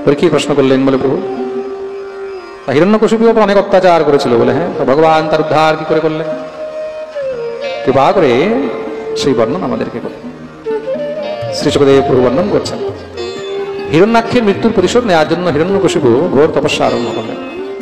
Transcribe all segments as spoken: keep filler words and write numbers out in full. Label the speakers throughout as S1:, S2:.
S1: পরীক্ষিত প্রশ্ন করলেন, বলে প্রভু হিরণ্যকশিপুও তো অনেক অত্যাচার করেছিল, বলে হ্যাঁ, তো ভগবান তার উদ্ধার কি করে করলেন? কৃপা করে সেই বর্ণন আমাদেরকে করলেন। শ্রী শুকদেব প্রভু বর্ণন করছেন, হিরণ্যাক্ষের মৃত্যুর প্রতিশোধ নেওয়ার জন্য হিরণ্যকশিপু ঘোর তপস্যা আরম্ভ করলেন।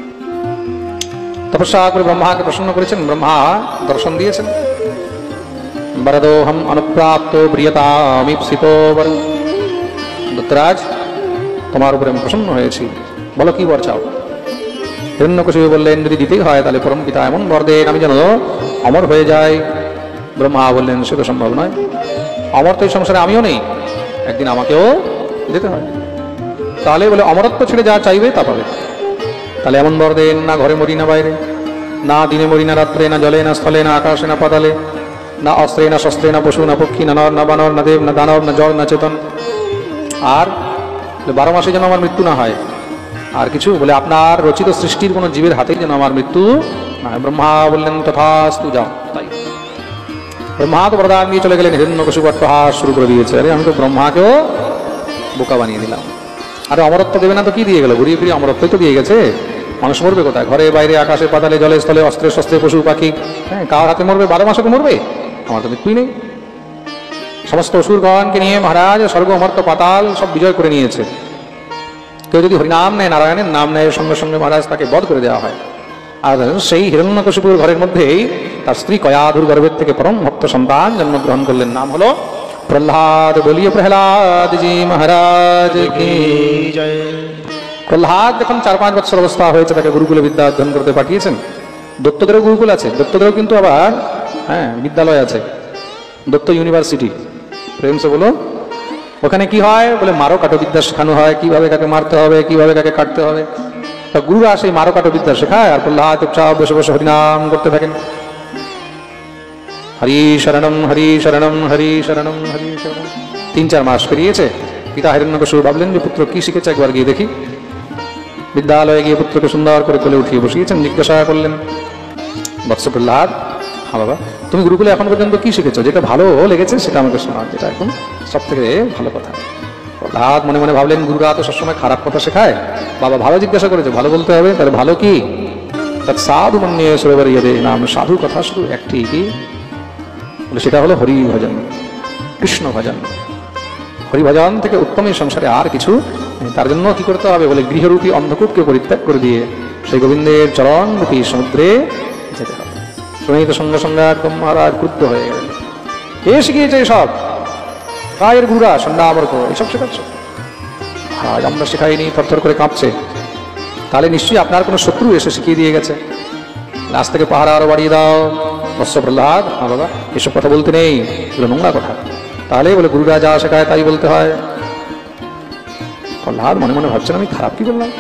S1: তপস্যা করে ব্রহ্মাকে প্রসন্ন করেছেন, ব্রহ্মা দর্শন দিয়েছেন। বরদোহম অনুপ্রাপ্ত প্রিয়তামিপ্সিত বর, দত্তরাজ তোমার উপরে আমি প্রসন্ন হয়েছি, বলো কি বর চাও? হিরণ্যকশিপু বললেন, যদি দিতেই হয় তাহলে পরম পিতা এমন বর দেন আমি যেন অমর হয়ে যাই। ব্রহ্মা বললেন, সে তো সম্ভব নয়, অমর তো এই সংসারে আমিও নেই, একদিন আমাকেও যেতে হয়। তাহলে বলে অমরত্ব ছেড়ে যা চাইবে তা পাবে। তাহলে এমন বর দেন, না ঘরে মরি না বাইরে, না দিনে মরি না রাত্রে, না জলে না স্থলে, না আকাশে না পাতালে, না অস্ত্রে না শস্ত্রে, না পশু না পক্ষী, না নর না বানর, না দেব না দানব, না জল না চেতন। আর বারো মাসে যেন আমার মৃত্যু না হয়। আর কিছু বলে আপনার রচিত সৃষ্টির কোনো জীবের হাতেই যেন আমার মৃত্যু না হয়। ব্রহ্মা বললেন, তথাস্তু, যাও তাই। ব্রহ্মা তো বরদান নিয়ে চলে গেলেন। হিরণ্যকশিপু অট্টহাস শুরু করে দিয়েছে, আরে আমি তো ব্রহ্মাকেও বোকা বানিয়ে দিলাম। আরে অমরত্ব দেবে না তো কি দিয়ে গেল? ঘুরিয়ে ফিরিয়ে অমরত্বই তো দিয়ে গেছে। মানুষ মরবে কোথায়? ঘরে বাইরে, আকাশে পাতালে, জলে স্থলে, অস্ত্রে শস্ত্রে, পশু পাখি, হ্যাঁ, কার হাতে মরবে? বারো মাসে তো মরবে, আমার তো মৃত্যুই নেই। সমস্ত অসুরগণকে নিয়ে মহারাজ স্বর্গ অমর্ত্য পাতাল সব বিজয় করে নিয়েছে। কেউ যদি হরিনাম নেয়, নারায়ণের নাম নেয়, সঙ্গে সঙ্গে মহারাজ তাকে বধ করে দেওয়া হয়। আর সেই হিরণ্যকশিপুর ঘরের মধ্যেই তার স্ত্রী কয়াধুর গর্ভের থেকে পরম ভক্ত সন্তান জন্মগ্রহণ করলেন, নাম হলো প্রহ্লাদ। বলিয়ে প্রহ্লাদ জি মহারাজ কি জয়। প্রহ্লাদ যখন চার পাঁচ বছর অবস্থা হয়েছে, তাকে গুরুকুলে বিদ্যা অধ্যয়ন করতে পাঠিয়েছেন। দত্তদেরও গুরুকুল আছে, দত্তদেরও কিন্তু আবার হ্যাঁ বিদ্যালয় আছে, দত্ত ইউনিভার্সিটি। প্রেমসে বলো, ওখানে কি হয়? বলে মারো কাটো বিদ্যা শেখানো হয়, কিভাবে কাকে মারতে হবে, কিভাবে কাকে কাটতে হবে। তা গুরুরা সেই মারো কাটো বিদ্যা শেখায়, আর প্রহ্লাদ চুপচাপ বসে বসে হরিনাম করতে থাকেন। হরি শরণম হরি শরণম হরি শরণম হরি শরণম। তিন চার মাস পেরিয়েছে। পিতা হিরণ্যকশিপু ভাবলেন যে পুত্র কি শিখেছে, একবার গিয়ে দেখি। বিদ্যালয়ে গিয়ে পুত্রকে সুন্দর করে কোলে উঠিয়ে বসিয়েছেন। জিজ্ঞাসা করলেন, বৎস প্রহ্লাদ, হ্যাঁ বাবা, তুমি গুরুকুলে এখন পর্যন্ত কি শিখেছো? যেটা ভালো লেগেছে সেটা আমাকে শোনাও, যেটা এখন সব থেকে ভালো কথা। প্রহ্লাদ মনে মনে ভাবলেন, গুরুরা তো সবসময় খারাপ কথা শেখায়, বাবা ভালো জিজ্ঞাসা করেছে, ভালো বলতে হবে। তাহলে ভালো কি? তার সাধু মনে সরোবর ইয়ে নাম, সাধু কথা শুধু একটি, কি বলে? সেটা হলো হরি ভজন, কৃষ্ণ ভজন। হরি ভজন থেকে উত্তম এই সংসারে আর কিছু। তার জন্য কি করতে হবে? বলে গৃহরূপী অন্ধকূপকে পরিত্যাগ করে দিয়ে সেই গোবিন্দের চরণরূপী সমুদ্রে যেতে হবে। শুনেই তো সঙ্গে সঙ্গে একদম মহারাজ ক্রুদ্ধ হয়ে গেলেন। কে শিখিয়েছে এসব? কায়ের গুরুরা, সন্ধ্যামর্ক এসব শেখাচ্ছ? আজ আমরা শেখাইনি, থরথর করে কাঁপছে। তাহলে নিশ্চয়ই আপনার কোনো শত্রু এসে শিখিয়ে দিয়ে গেছে। আজ থেকে পাহারা আরো বাড়িয়ে দাও। বৎস প্রহ্লাদ, হ্যাঁ বাবা, এসব কথা বলতে নেই, বলে নোংরা কথা। তাহলে বলে গুরুরা যা শেখায় তাই বলতে হয়। প্রহ্লাদ মনে মনে ভাবছেন, আমি খারাপ কি বললাম?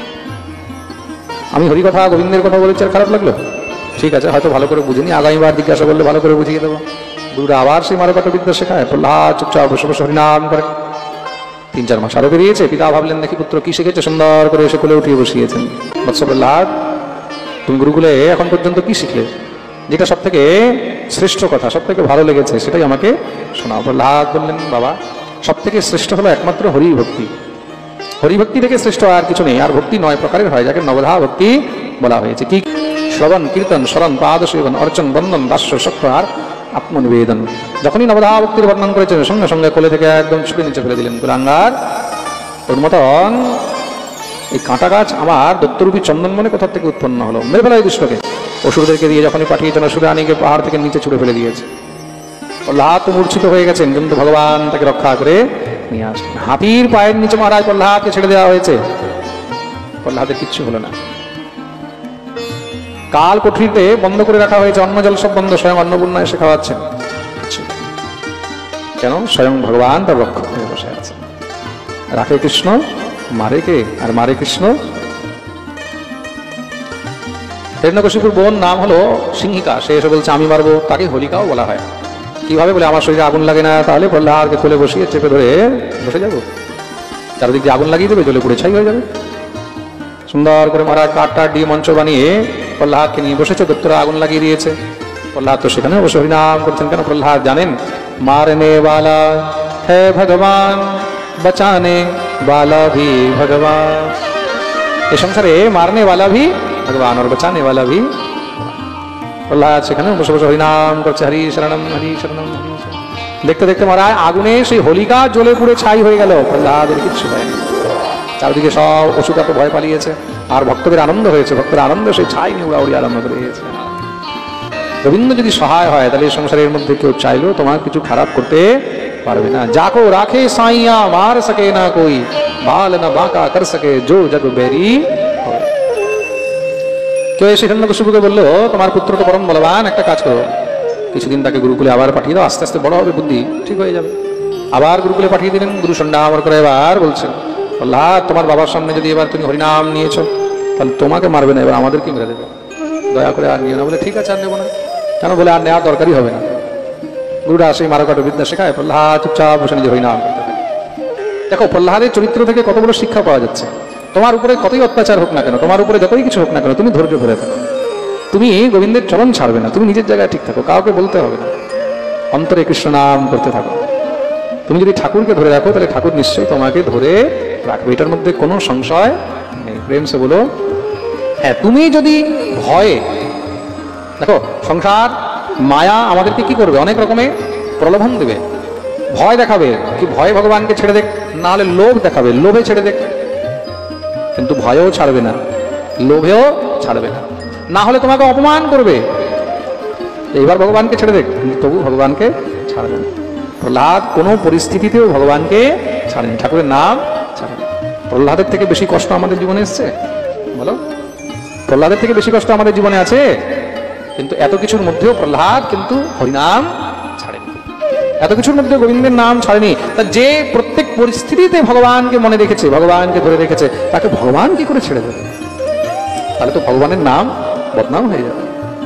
S1: আমি হরি কথা গোবিন্দের কথা বলেছি আর খারাপ লাগলো? ঠিক আছে, হয়তো ভালো করে বুঝিনি, আগামীবার জিজ্ঞাসা করলে ভালো করে বুঝিয়ে দেবো। গুরুরা আবার সেই মারকাটা বিদ্যা শেখায়। প্রহ্লাদ চুপচাপ বসে বসে হরিনাম করে। তিন চার মাস আরো বেরিয়েছে। পিতা ভাবলেন, দেখি পুত্র কি শিখেছে, সুন্দর করে এসে কোলে উঠিয়ে বসিয়েছেন। বৎস প্রহ্লাদ, তুমি গুরুকুলে এখন পর্যন্ত কি শিখলে? যেটা সব থেকে শ্রেষ্ঠ কথা, সব থেকে ভালো লেগেছে, সেটাই আমাকে শোনাও। প্রহ্লাদ বললেন, বাবা সব থেকে শ্রেষ্ঠ হলো একমাত্র হরি ভক্তি। হরিভক্তি থেকে শ্রেষ্ঠ আর কিছু নেই। আর ভক্তি নয় প্রকারের হয়, যাকে নবধা ভক্তি বলা হয়েছে। কি? শ্রবণ, কীর্তন, স্মরণ, পাদ সেবন, অর্চন, বন্দন, দাস্য, সক্ষ আর আত্মনিবেদন। যখনই নবধা ভক্তির বর্ণন করেছেন, সঙ্গে সঙ্গে কোলে থেকে একদম ছুটে নিচে ফেলে দিলেন। কুলাঙ্গার, তোর মতন এই কাঁটা গাছ আমার দত্তরূপী চন্দনবনে কোথা থেকে উৎপন্ন হলো? মেরে ফেলা এই দুষ্টকে। অসুরদেরকে দিয়ে যখনই পাঠিয়েছেন, অসুরে আনিকে পাহাড় থেকে নিচে ছুড়ে ফেলে দিয়েছে। প্রহ্লাদ তো মূর্ছিত হয়ে গেছেন, কিন্তু ভগবান তাকে রক্ষা করে নিয়ে আসলেন। হাতির পায়ের নিচে মহারাজ প্রহ্লাদকে ছেড়ে দেওয়া হয়েছে। প্রহ্লাদের কিচ্ছু হলো না। কাল কোঠরিতে বন্ধ করে রাখা হয়েছে, অন্ন জল সব বন্ধ, স্বয়ং অন্নপূর্ণা এসে খাওয়াচ্ছেন। কেন? স্বয়ং ভগবান তার রক্ষক হয়ে বসে আছে। রাখে কৃষ্ণ, মারে কে? আর মারে কৃষ্ণ। হিরণ্যকশিপুর বোন নাম হলো সিংহিকা। সে এসে বলছে আমি মারবো, তাকে হোলিকাও বলা হয়। কিভাবে? বলে আমার শরীরে আগুন লাগে না, তাহলে প্রহ্লাদকে কোলে বসিয়ে চেপে ধরে বসে যাবো, চারদিক দিয়ে আগুন লাগিয়ে দেবে, জ্বলে পুড়ে ছাই হয়ে যাবে। সুন্দর করে মহারাজ কাঠ টাট দিয়ে মঞ্চ বানিয়ে প্রহ্লাদকে নিয়ে বসেছে। দত্তরা আগুন লাগিয়ে দিয়েছে। প্রহ্লাদ তো সেখানে বসে হরিনাম করছেন। কেন? প্রহ্লাদ জানেন, মারনে ওয়ালা হে ভগবান, बचाने वाला भी भगवान। ये संसारे मारने वाला भी भगवान और बचाने वाला भी। प्रहलाद সেখানে বসে বসে হরিনাম করছে, হরি শরণম হরি শরণম। দেখতে দেখতে মহারাজ আগুনে সেই হোলিকা জ্বলে পুড়ে ছাই হয়ে গেল, প্রহ্লাদের কিচ্ছু হয়নি। চারদিকে সব অসুরা তো ভয় পালিয়েছে, আর ভক্তদের আনন্দ হয়েছে, ভক্তের আনন্দ সেই ছাই নিয়ে উড়াউড়ি আরম্ভ করে দিয়েছে। গোবিন্দ যদি সহায় হয় তাহলে সংসারের মধ্যে কেউ চাইলেও তোমার কিছু খারাপ করতে পারবে না। যাকো রাখে সাইয়া মার সকে না কই, বাল না বাঁকা কর সকে জো জগ বেরি। কেউ এসে হিরণ্যকশিপুকে বললো তোমার পুত্র তো পরম বলবান, একটা কাজ করো, কিছুদিন তাকে গুরুকুলে আবার পাঠিয়ে দাও, আস্তে আস্তে বড় হবে, বুদ্ধি ঠিক হয়ে যাবে। আবার গুরুকুলে পাঠিয়ে দিলেন। গুরু সন্ধ্যা আমার করে এবার বলছেন, প্রহ্লাদ তোমার বাবার সামনে যদি এবার তুমি হরিনাম নিয়েছো তাহলে তোমাকে মারবে না, এবার আমাদেরকে মেরে দেবে, দয়া করে আর নিও না। বলে ঠিক আছে আর নেবো না। কেন? বলে আর নেওয়ার দরকারই হবে না। গুরুরা সেই মারকাট বিদ্যা শেখায়, প্রহ্লাদ চুপচাপ বসে নিজে হরিনাম করতে থাকে। দেখো প্রহ্লাদের চরিত্র থেকে কত বড় শিক্ষা পাওয়া যাচ্ছে। তোমার উপরে কতই অত্যাচার হোক না কেন, তোমার উপরে যতই কিছু হোক না কেন, তুমি ধৈর্য ধরে থাকো, তুমি গোবিন্দের চরণ ছাড়বে না, তুমি নিজের জায়গায় ঠিক থাকো, কাউকে বলতে হবে না, অন্তরে কৃষ্ণ নাম করতে থাকো। তুমি যদি ঠাকুরকে ধরে রাখো তাহলে ঠাকুর নিশ্চয়ই তোমাকে ধরে রাখবে, এটার মধ্যে কোনো সংশয় নেই। প্রেম সে বলো। হ্যাঁ, তুমি যদি ভয়ে, দেখো সংসার মায়া আমাদেরকে কি করবে, অনেক রকমের প্রলোভন দেবে, ভয় দেখাবে, কি ভয় ভগবানকে ছেড়ে দেখ, না হলে লোভ দেখাবে, লোভে ছেড়ে দেখ। কিন্তু ভয়েও ছাড়বে না, লোভেও ছাড়বে না, না হলে তোমাকে অপমান করবে, এইবার ভগবানকে ছেড়ে দেখ, কিন্তু তবু ভগবানকে ছাড়বে না। প্রহ্লাদ কোনো পরিস্থিতিতেও ভগবানকে ছাড়েনি, ঠাকুরের নাম ছাড়েনি। প্রহ্লাদের থেকে বেশি কষ্ট আমাদের জীবনে এসছে? বলো, প্রহ্লাদের থেকে বেশি কষ্ট আমাদের জীবনে আছে? কিন্তু এত কিছুর মধ্যেও প্রহ্লাদ কিন্তু হরিনাম ছাড়েনি, এত কিছুর মধ্যে গোবিন্দের নাম ছাড়েনি। তা যে প্রত্যেক পরিস্থিতিতে ভগবানকে মনে রেখেছে, ভগবানকে ধরে রেখেছে, তাকে ভগবান কি করে ছেড়ে দেবে? তাহলে তো ভগবানের নাম বদনাম হয়ে যাবে।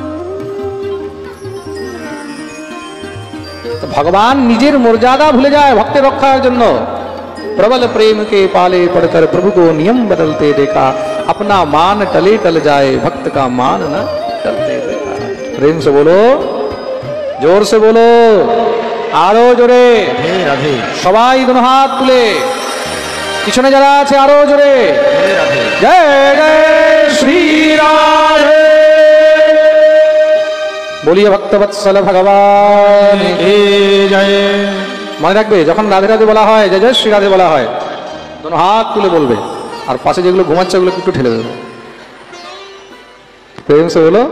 S1: ভগবান নিজের মর্যাদা ভুলে যায় ভক্তের রক্ষার জন্য। প্রবল प्रेम के पाले पड़कर प्रभु को नियम बदलते देखा, अपना मान टले टल जाए भक्त का मान न टलते देखा। प्रेम से बोलो, जोर से बोलो, আরো জোরে রাধে। সবাই দুনো হাত তুলে, পিছনে যারা আছে আরো জোরে জয় জয় শ্রী রাধে। বলিয়ে ভক্তবৎসল ভগবান কি জয়। মনে রাখবে যখন রাধে রাধে বলা হয়, জয় জয় শ্রী রাধে বলা হয়, দুনো হাত তুলে বলবে, আর পাশে যেগুলো ঘুমাচ্ছে ওগুলো একটু ঠেলে দেবে। প্রেম সে বলো।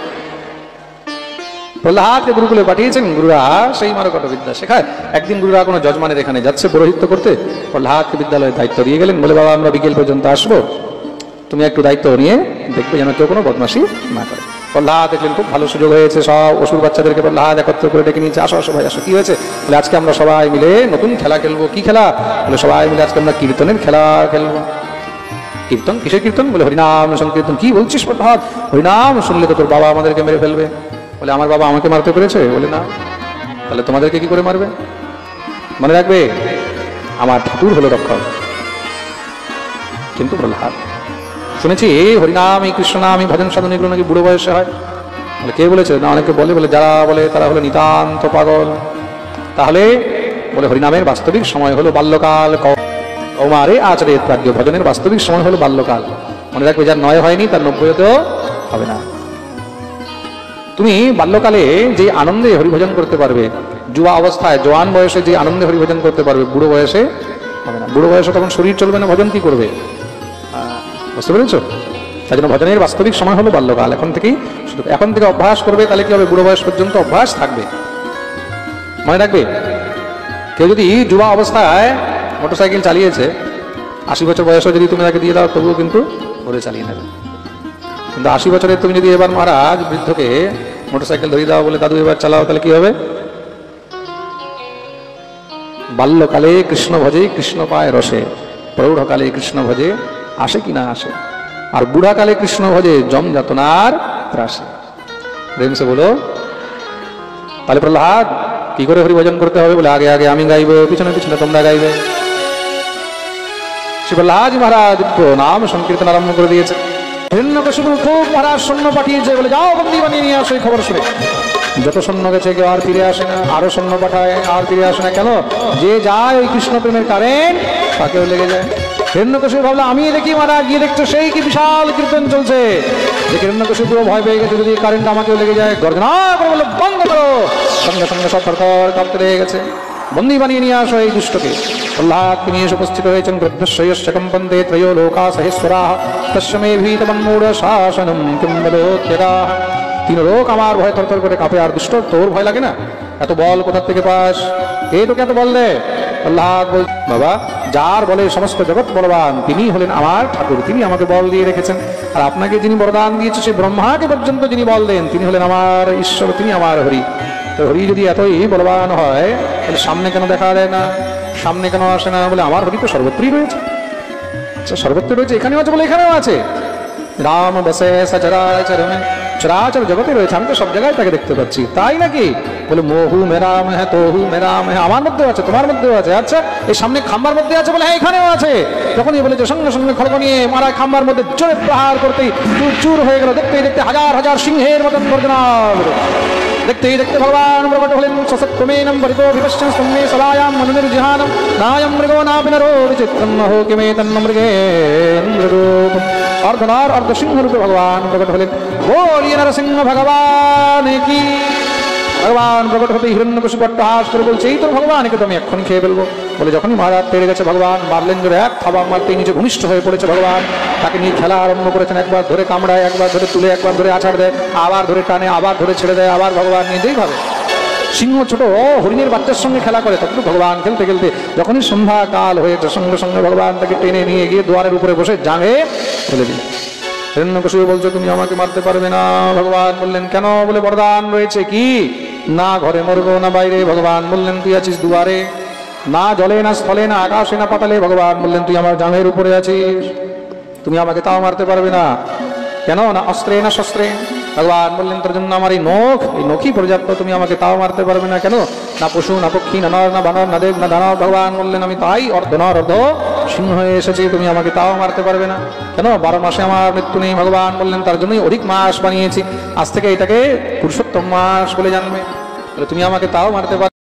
S1: প্রহ্লাদকে গুরুকুলে পাঠিয়েছেন, গুরুরা সেই মারকাট বিদ্যা শেখায়। একদিন গুরুরা কোনো যজমানের এখানে যাচ্ছে পৌরোহিত্য করতে, প্রহ্লাদকে বিদ্যালয়ের দায়িত্ব দিয়ে গেলেন। বলে বাবা আমরা বিকেল পর্যন্ত আসবো, তুমি একটু দায়িত্ব নিয়ে দেখবে যেন কেউ কোনো বদমাশি না করে। প্রহ্লাদ দেখলেন খুব ভালো সুযোগ হয়েছে, সব অসুর বাচ্চাদেরকে প্রহ্লাদ একত্র করে ডেকে নিয়েছে, আসো আসো ভাই আসো। কি হয়েছে? বলে আজকে আমরা সবাই মিলে নতুন খেলা খেলবো। কি খেলা? বলে সবাই মিলে আজকে আমরা কীর্তনের খেলা খেলবো। কীর্তন? কিসের কীর্তন? বলে হরিনাম সংকীর্তন। কি বলছিস প্রহ্লাদ? হরিনাম শুনলে তো তোর বাবা আমাদেরকে মেরে ফেলবে। বলে আমার বাবা আমাকে মারতে পেরেছে? বলে না। তাহলে তোমাদেরকে কি করে মারবে? মনে রাখবে আমার ঠাকুর হলো রক্ষক। কিন্তু প্রহ্লাদ শুনেছি এই হরিনাম, এই কৃষ্ণ নাম, এই ভজন সাধন এগুলো নাকি বুড়ো বয়সে হয়। বলে কে বলেছে? না অনেকে বলে, বলে যারা বলে তারা হলো নিতান্ত পাগল। তাহলে বলে হরিনামের বাস্তবিক সময় হলো বাল্যকাল, কৌমারে আচরে প্রাজ্ঞ। ভজনের বাস্তবিক সময় হলো বাল্যকাল। মনে রাখবে যার নয় হয়নি তার নব্বইতেও হবে না। তুমি বাল্যকালে যে আনন্দে হরিভজন করতে পারবে, যুবা অবস্থায় জোয়ান বয়সে যে আনন্দে হরিভজন করতে পারবে, বুড়ো বয়সে হবে না। বুড়ো বয়সে তখন শরীর চলবে না, ভজন কি করবে? বুঝতে পেরেছো? তাই জন্য ভজনের বাস্তবিক সময় হলো বাল্যকাল। এখন থেকেই শুধু এখন থেকে অভ্যাস করবে, তাহলে কি হবে? বুড়ো বয়স পর্যন্ত অভ্যাস থাকবে। মনে রাখবে কেউ যদি যুবা অবস্থায় মোটরসাইকেল চালিয়েছে, আশি বছর বয়সে যদি তুমি তাকে দিয়ে দাও তবুও কিন্তু ঘুরে চালিয়ে নেবে। কিন্তু আশি বছরের তুমি যদি এবার মহারাজ বৃদ্ধকে মোটরসাইকেল ধরিয়ে দাও, বলে দাদু এবার চালাও, তাহলে কি হবে? বাল্যকালে কৃষ্ণ ভজে কৃষ্ণ পায় রসে, প্রৌঢ়কালে কৃষ্ণ ভজে আসে কি না আসে, আর বুড়াকালে কৃষ্ণ ভজে জম যাতনার ত্রাসে। প্রেম সে বলো। তাহলে প্রহ্লাদ কি করে হরিভজন করতে হবে? বলে আগে আগে আমি গাইব, পিছনে পিছনে তোমরা গাইবে। শ্রী প্রহ্লাদ মহারাজ নাম সংকীর্তন আরম্ভ করে দিয়েছে। হিরণ্যকশিপু খুব মহারাজ সৈন্য পাঠিয়েছে, বলে যাও বন্দী বানিয়ে নিয়ে আসো। এই খবর শুনে যত সৈন্য গেছে কেউ আর ফিরে আসে না, আরো সৈন্য পাঠায় আর ফিরে আসে না। কেন? যে যায় ওই কৃষ্ণ প্রেমের কারেন্ট তাকেও লেগে যায়। হিরণ্যকশিপু ভাবলো আমি দেখি মারা, গিয়ে দেখছে সেই কি বিশাল কীর্তন চলছে। যে হিরণ্যকশিপু ভয় পেয়ে গেছে যদি কারেন্ট আমাকেও লেগে যায়, গর্জনা করে বললো বন্ধ করো। সঙ্গে সঙ্গে সব থরথর কাঁপতে লেগে গেছে। বন্দী বানিয়ে নিয়ে আসো এই দুষ্টকে। প্রহ্লাদকে নিয়ে এসে উপস্থিত হয়েছেন। গৃদ্ধশ্রয়স্য কম্পন্তে ত্রয়ো লোকা সহস্রাহ তস্য মে ভীতমন্মূঢ় শাসনম কিং বলোত্যদাহ। তিন লোক আমার ভয় থরথর করে কাঁপে, আর দুষ্ট তোর ভয় লাগে না? এত বল কোথা থেকে পাস? এই তোকে এত বল দে? প্রহ্লাদ বল, বাবা যার বলে সমস্ত জগৎ বলবান তিনি হলেন আমার ঠাকুর, তিনি আমাকে বল দিয়ে রেখেছেন। আর আপনাকে যিনি বরদান দিয়েছে সে ব্রহ্মাকে পর্যন্ত যিনি বল দেন তিনি হলেন আমার ঈশ্বর, তিনি আমার হরি। তো হরি যদি এতই বলবান হয় তাহলে সামনে কেন দেখা দেয় না, সামনে কেন আসে না? বলে আমার হরি তো সর্বত্রই রয়েছে। আচ্ছা সর্বত্র রয়েছে, এখানেও আছে বলে এখানেও আছে। রাম বসে সচরাচর মে, চরাচর জগতে রয়েছে, আমি তো সব জায়গায় তাকে দেখতে পাচ্ছি। তাই নাকি? বলে মোহু মেরাম হ্যাঁ তোহু মেরাম হ্যাঁ, আমার মধ্যেও আছে তোমার মধ্যেও আছে। আচ্ছা এই সামনে খাম্বার মধ্যে আছে? বলে হ্যাঁ এখানেও আছে। যখনই বলেছে সঙ্গে সঙ্গে খড়গ নিয়ে মারা খাম্বার মধ্যে জোরে প্রহার করতেই চুর চুর হয়ে গেল। দেখতেই দেখতে হাজার হাজার সিংহের মতন গর্জনা। দেখতেই দেখতে ভগবান প্রকট হলেন। সসৎক্রমেণম ভরিতো বিপশ্যং স্তম্ভে সলায়াম মনুনির্জিহানম নায়ম মৃগো নাপি নরো বিচিত্রম হো কিমে তন্ন মৃগেন্দ্ররূপম। অর্ধনর অর্ধ সিংহ রূপে ভগবান প্রকট হলেন। বলিয়ে নরসিংহ ভগবান কি। ভগবান প্রকট হতে হিরণ্যকশিপু অট্টহাস করে বলছে এই তোর ভগবান, একে তো আমি এক্ষুনি খেয়ে ফেলবো। বলে যখনই মহারাজ তেড়ে গেছে ভগবান মারলেন জোরে, এক থাবা মারতেই নিচে ভূমিষ্ঠ হয়ে পড়েছে ভগবান। তাকে নিয়ে খেলা আরম্ভ করেছেন। একবার ধরে কামড়ায়, একবার ধরে তুলে, একবার ধরে আছাড় দেয়, আবার ধরে টানে, আবার ধরে ছেড়ে দেয়, আবার ভগবান নিজেই ভাবে। সিংহ ছোট ও হরিণের বাচ্চার সঙ্গে খেলা করে, তখন ভগবান খেলতে খেলতে যখনই সন্ধ্যা কাল হয়েছে সঙ্গে সঙ্গে ভগবান তাকে টেনে নিয়ে গিয়ে দুয়ারের উপরে বসে জাঙে ফেলে দিল। হিরণ্যকশিপু বলছে তুমি আমাকে মারতে পারবে না। ভগবান বললেন কেন? বলে বরদান রয়েছে। কি? না ঘরে মরবো না বাইরে। ভগবান বললেন তুই আছিস দুয়ারে। না জলে না স্থলে না আকাশে না পাতালে। ভগবান বললেন তুই আমার জাঙের উপরে আছিস, তুমি আমাকে তাও মারতে পারবে না। কেন? না অস্ত্রে না শস্ত্রে। ভগবান বললেন তোর জন্য আমার এই নখ, এই নখই পর্যাপ্ত, তুমি আমাকে তাও মারতে পারবে না। কেন? না পশু না পক্ষী না নর না বানর না দেব না দানব। ভগবান বললেন আমি তাই অর্ধনর অর্ধ সিংহ হয়ে এসেছি, তুমি আমাকে তাও মারতে পারবে না। কেন? বারো মাসে আমার মৃত্যু নেই। ভগবান বললেন তার জন্যই অধিক মাস বানিয়েছি, আজ থেকে এটাকে পুরুষোত্তম মাস বলে জানবে। তুমি আমাকে তাও মারতে পারবে